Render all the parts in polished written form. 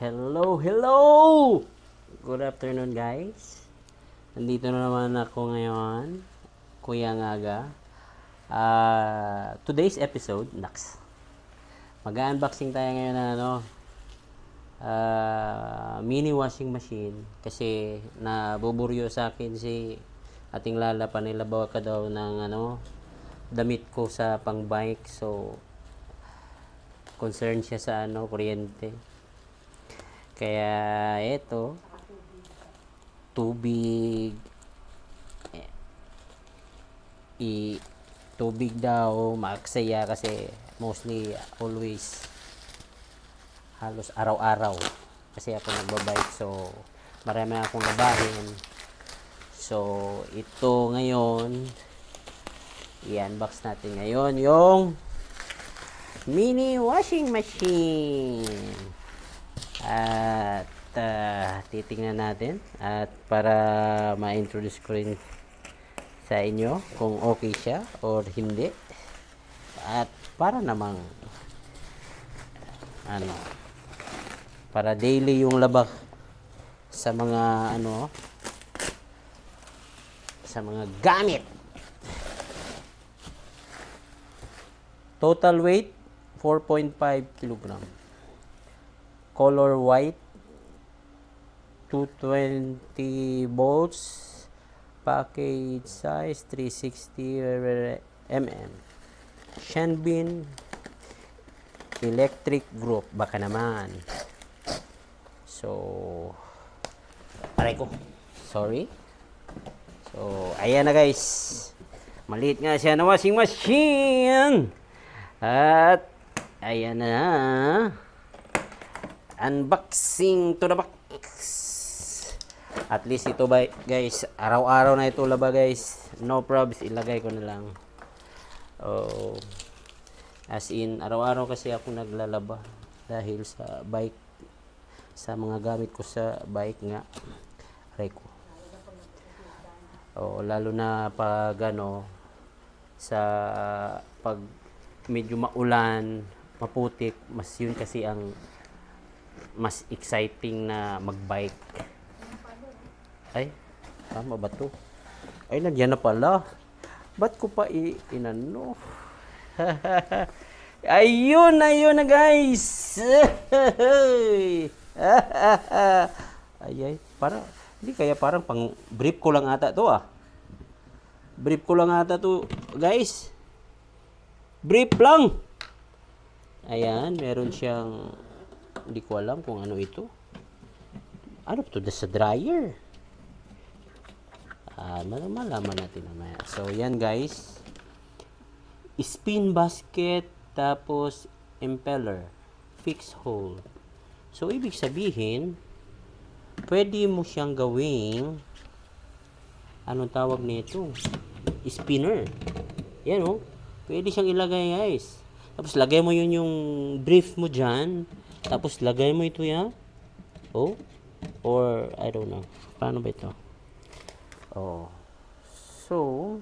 Hello, hello! Good afternoon, guys. Nandito na naman ako ngayon, Kuya Ngaga. Today's episode, mag-unboxing tayo ngayon ng mini washing machine kasi nabuburyo sa akin si ating Lala, panilabaw ka daw ng damit ko sa pang bike, so concerned siya sa kuryente. Kaya ito, tubig tubig daw, maaksaya kasi mostly always halos araw-araw kasi ako nagbabike, so marami akong labahin. So ito ngayon, i-unbox natin ngayon yung mini washing machine. At titingnan natin at para ma-introduce ko rin sa inyo kung okay siya or hindi, at para namang para daily yung labak sa mga sa mga gamit. Total weight 4.5 kg, color white, 220 volts, package size 360 mm, Shanbin electric group, baka naman. So aray ko, sorry. So ayan na guys, maliit nga siya na washing machine, at ayan na, unboxing to the box. At least ito ba guys, araw-araw na ito laba guys, no probs, ilagay ko na lang. As in araw-araw kasi ako naglalaba dahil sa bike, sa mga gamit ko sa bike nga, aray ko. Lalo na pag sa pag medyo maulan, maputik, mas yun kasi ang mas exciting na magbike. Ay, tama ba to? Ay, nandiyan na pala. Ba't ko pa inano? Ayun na guys. Ay, hindi kaya parang pang brief ko lang ata to Brief ko lang ata to guys. Brief lang. Ayan, meron siyang, hindi ko alam kung ano ito. Ano to? Sa dryer. Malaman natin naman. So, yan guys. Spin basket, tapos impeller, fixed hole. So, ibig sabihin, pwede mo siyang gawing, anong tawag nito? Spinner. Yan pwede siyang ilagay guys. Tapos, lagay mo yun yung brief mo dyan. Tapos, lagay mo ito yan. Or, I don't know. Paano ba ito? So,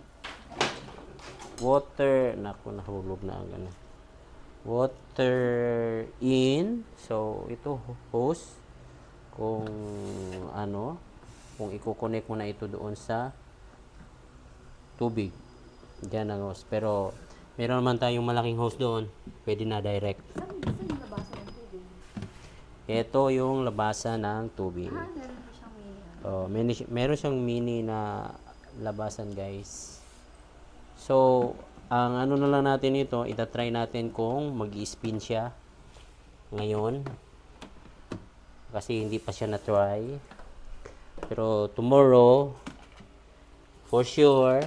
water, nahulog na ang water in. So, ito hose. Kung i-connect mo na ito doon sa tubig. Diyan ang hose. Pero, meron naman tayong malaking hose doon. Pwede na direct. Ito yung labasan ng tubig. Meron siyang mini na labasan guys. So, ang na lang natin ito, itatry natin kung mag-spin siya ngayon. Kasi hindi pa siya na-try. Pero tomorrow, for sure,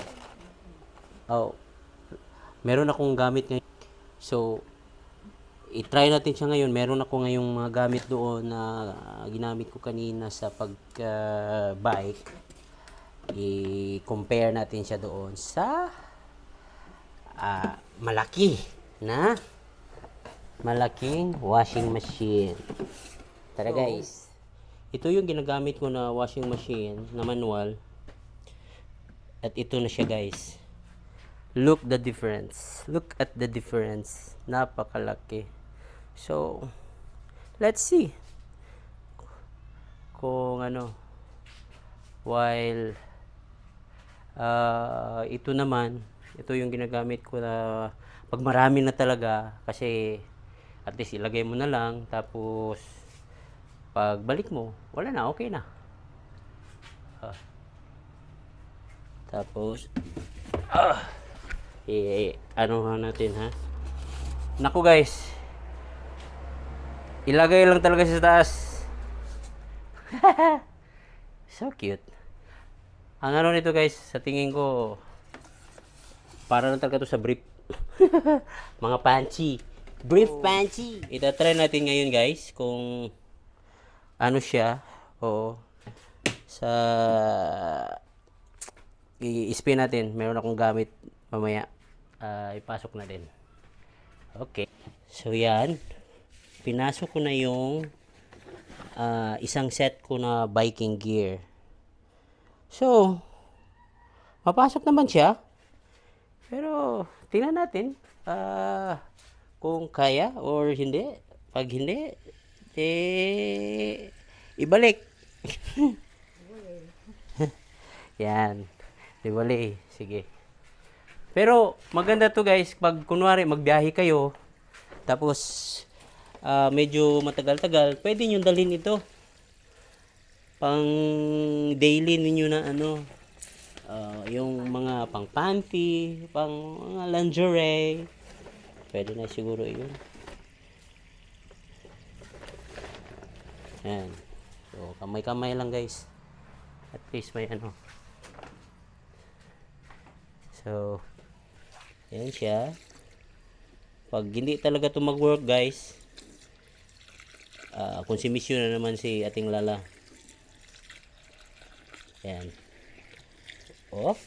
meron akong gamit ngayon. So, i-try natin siya ngayon. Meron ako ngayong mga gamit doon na ginamit ko kanina sa pag-bike. I-compare natin siya doon sa malaking washing machine. Tara guys. Ito yung ginagamit ko na washing machine na manual. At ito na siya guys. Look at the difference. Napakalaki. So, let's see kung ano. While ito naman, ito yung ginagamit ko na pag marami na talaga, kasi at least ilagay mo na lang, tapos pag balik mo, wala na, okay na. Tapos ano natin, ha. Naku guys, ilagay lang talaga sa taas. So cute. Ang ano nito guys, sa tingin ko, para lang talaga to sa brief. Mga panty. Brief panty. Itatry natin ngayon guys, kung ano siya. Oo. Sa i-spin natin. Meron akong gamit mamaya. Ipasok na din. Okay. So yan. Pinasok ko na yung isang set ko na biking gear. So, mapasok naman siya. Pero, tingnan natin kung kaya or hindi. Pag hindi, ibalik. Yan. Ibalik. Sige. Pero, maganda to guys. Pag kunwari, magbiyahe kayo, tapos, medyo matagal-tagal, pwede nyo dalhin ito. Pang daily ninyo na ano, yung mga pang panty, pang mga lingerie, pwede na siguro yun. Yan. So, kamay-kamay lang guys. At least may ano. So, yan siya. Pag hindi talaga ito mag-work guys, konsumisyon na naman si ating Lala. Yan. Off.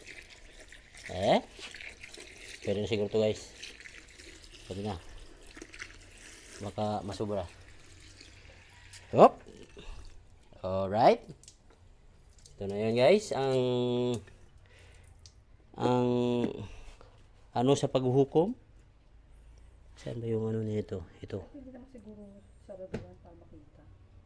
Pwede na siguro to guys. Pwede na. Baka masubra. Hop. Alright. Ito na yun guys. Ang ano sa paghuhukom. Saan ba yung ano nito? Ito. Hindi naman siguro sarado yan para makita.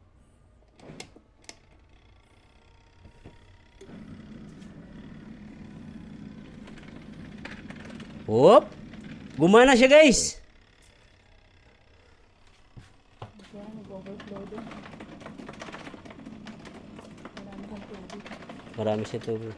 Hop! Gumana siya guys! Yan, nag-overflow din. Marami kang tubig. Marami siya tubig.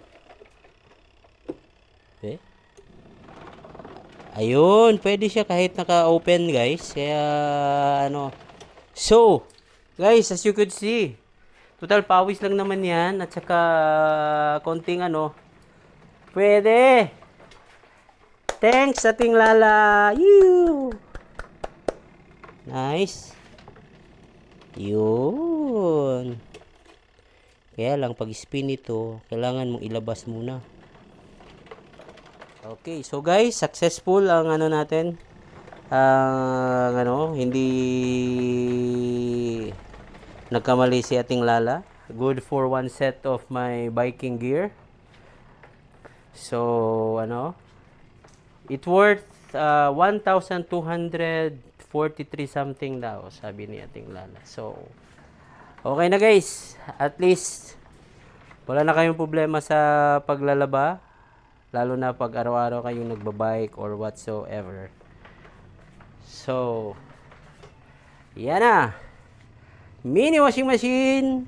Ayun, pwede siya kahit naka-open guys. Kaya ano. So, guys, as you could see, total pawis lang naman yan. At saka konting ano. Pwede! Thanks ating Lala. You. Nice. Yun. Kaya lang pag spin ito, kailangan mong ilabas muna. Okay, so guys, successful ang ano natin. Hindi nagkamali si ating Lala. Good for one set of my biking gear. So, it worth 1,243 something daw, sabi ni ating Lala. So, okay na guys. At least, wala na kayong problema sa paglalaba. Lalo na pag araw-araw kayong nagbabike or whatsoever. So, yan na. Mini washing machine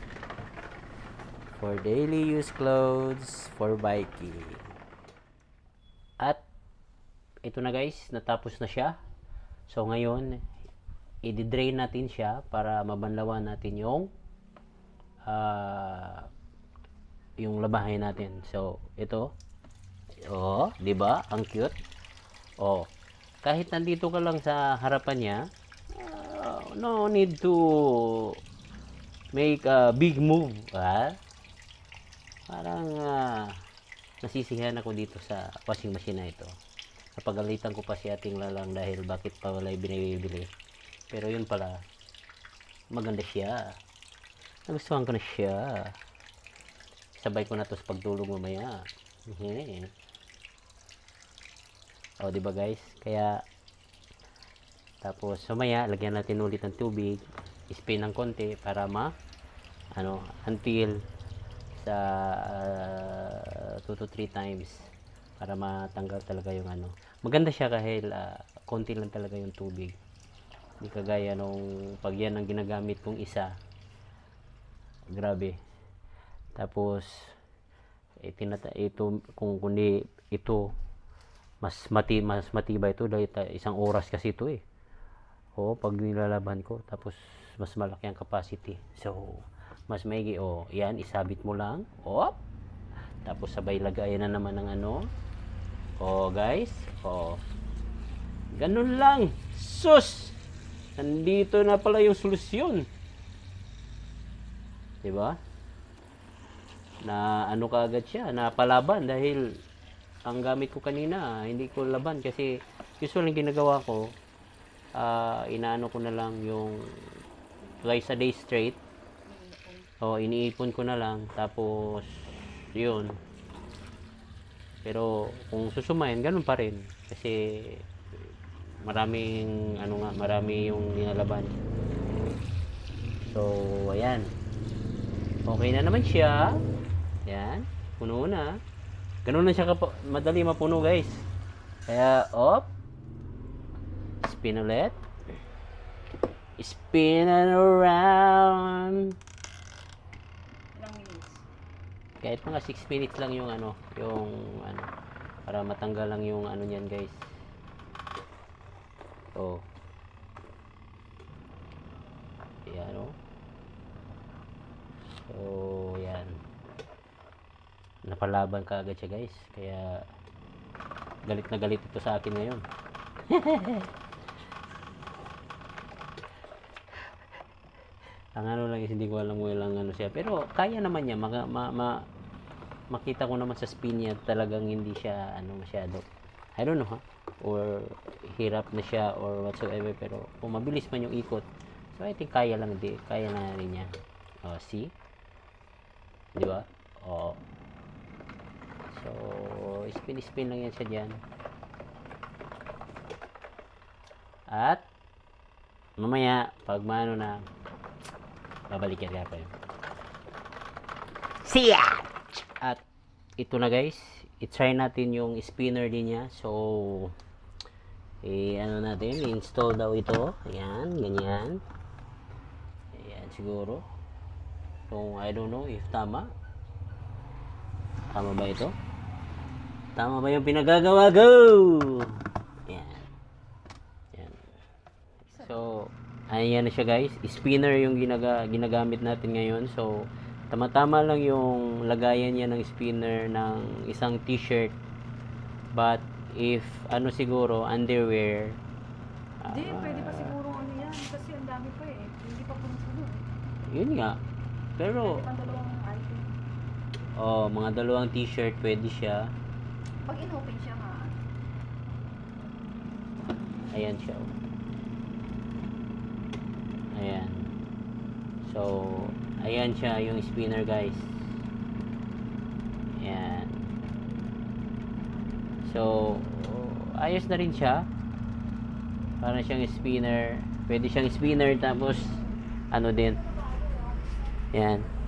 for daily use clothes for biking. At ito na guys, natapos na siya. So ngayon, i-drain natin siya para mabanlawan natin yung labahin natin. So ito, di ba? Ang cute. Kahit nandito ka lang sa harapan niya, no need to make a big move, Parang nasisihan ako dito sa washing machine na ito. Napagalitan ko pa si ating Lalang dahil bakit pa wala binibili. Pero yun pala, maganda siya. Nagustuhan ko na siya. Sabay ko na to sa pagtulog mamaya. Okay. Diba guys? Kaya Tapos sumaya, lagyan natin ulit ng tubig, spin ng konti para until sa 2 to 3 times para matanggal talaga yung Maganda siya kahit konti lang talaga yung tubig. Hindi kagaya nung pag yan ang ginagamit kong isa. Grabe. Tapos ito kung kundi ito mas matibay ito dahil isang oras kasi ito eh. Pag nilalaban ko, tapos mas malaki ang capacity. So, mas maigi. Yan, isabit mo lang. Tapos sabay lagayan na naman ng guys. Ganun lang. Sus! Nandito na pala yung solusyon. Diba? Na kaagad siya, napalaban dahil ang gamit ko kanina, hindi ko laban kasi usually ginagawa ko, inaano ko na lang yung twice a day straight. Iniipon ko na lang tapos yun. Pero kung susumayin, ganun pa rin kasi maraming marami yung nilalaban. So ayan, okay na naman siya. Yan, puno na. Ganun na siya madali mapuno guys. Kaya spin ulit. Spin and around. Ilang minutes? Kahit mga 6 minutes lang yung para matanggal lang yung niyan guys. Ayan So, yan. Napalaban ka agad siya guys. Kaya galit na galit ito sa akin ngayon. Ang lang is hindi ko alam kung ilang siya. Pero kaya naman niya. Makita ko naman sa spin niya talagang hindi siya masyado. I don't know or hirap na siya or whatsoever. Pero kung mabilis man yung ikot. So I think kaya na rin niya. See? Di ba? So, spin lang yan siya dyan. At, mamaya, pag na, babalik yan kayo. See ya! At, ito na guys. I-try natin yung spinner din niya. So, natin, install daw ito. Ayan, ganyan. Ayan, siguro. So, I don't know if tama. Tama ba ito? Tama ba yung pinagagawa ko? Yan. Yan. So, ayan na siya guys. Spinner yung ginagamit natin ngayon. So, tama-tama lang yung lagayan niya ng spinner ng isang t-shirt. But, if siguro, underwear. Hindi, pwede pa siguro yan. Kasi ang dami pa eh. Hindi pa puno eh. Yun nga. Pero, Pwede pa dalawang item. mga dalawang t-shirt pwede siya. Pag in-open siya nga. Ayan siya. Ayan. So, ayan siya yung spinner guys. Ayan. So, ayos na rin siya. Para siyang spinner. Pwede siyang spinner tapos din. Ayan.